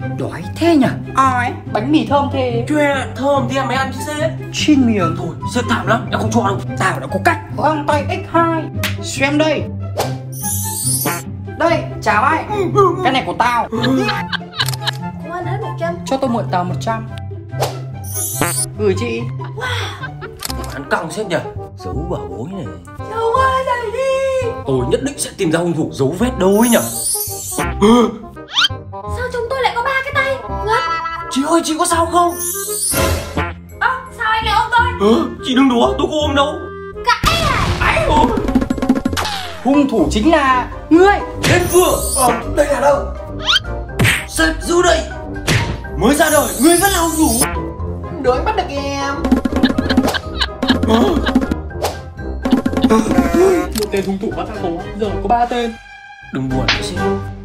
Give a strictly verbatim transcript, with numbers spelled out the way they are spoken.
Đói thế nhỉ? Ai? Bánh mì thơm thế. Chuyện thơm thì em mới ăn chứ sếp. Chín miệng. Thôi sếp thảm lắm, em không cho đâu. Tao đã có cách. Vâng tay x hai. Xem đây. Đây, chào ai. Cái này của tao. Không ăn hết một trăm. Cho tôi mượn tàu một trăm. Gửi chị. Ăn căng sếp nhỉ. Giấu bảo bối này. Châu ơi dậy đi. Tôi nhất định sẽ tìm ra hung thủ giấu vết đâu ấy nhỉ. Sao chúng tôi lại có ba cái tay? Ngất. Chị ơi, chị có sao không? Ơ, à, sao anh lại ôm tôi? Ờ, chị đừng đùa, tôi có ôm đâu. Cãi à? Ái ôi. Hung thủ chính là ngươi. Đến vừa. Ờ, đây là đâu? Sếp giữ đây. Mới ra đời, ngươi vẫn là hung thủ. Đợi bắt được em. Ờ. Một tên hung thủ bắt thằng bố, giờ có ba tên. Đừng buồn sếp.